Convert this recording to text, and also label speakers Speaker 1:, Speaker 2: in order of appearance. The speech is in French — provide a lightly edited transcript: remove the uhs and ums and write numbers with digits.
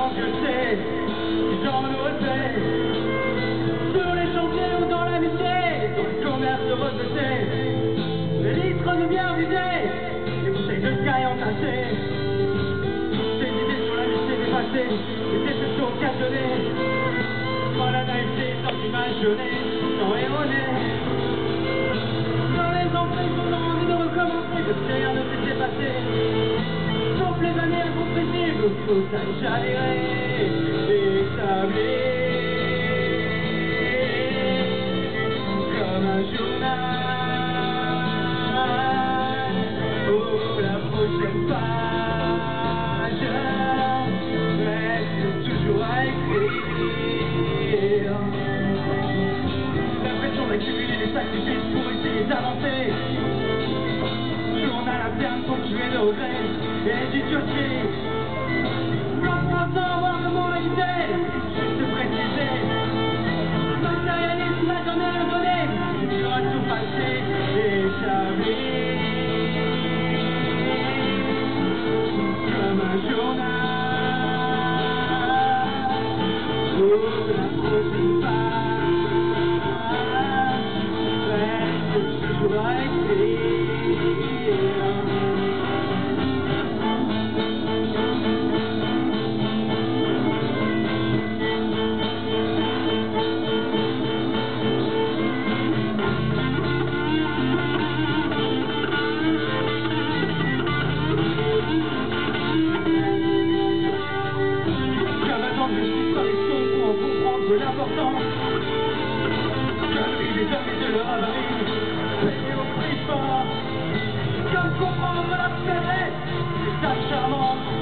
Speaker 1: tant que je sais, j'en aurais fait. Sur les chantiers ou dans l'amitié, dans le commerce de retraités, les litres de bière vidés, les bouteilles de sky entassées. Ces idées sur l'amitié dépassées, les déceptions occasionnées, quand la naïveté sort du mal gelé, sans erroné. Dans les entrées, on a envie de recommencer, de rien ne s'était passé. Sauf les années incompressibles, faut s'achaler et s'habiller comme un journal. Oh, la prochaine page reste toujours à écrire. L'impression d'accumuler les sacrifices pour essayer d'avancer. Journal interne ponctué de regrets et d'idiotie. L'empruntant voir le moralité, juste préciser. Matérialiste n'a jamais rien donné, il sera tout passé et établi. Comme un journal, pour la prochaine page reste toujours à écrire. De l'importance, conneries des amis de leur avarie, payer au prix fort, comme comprendre la faiblesse, c'est ça charmant.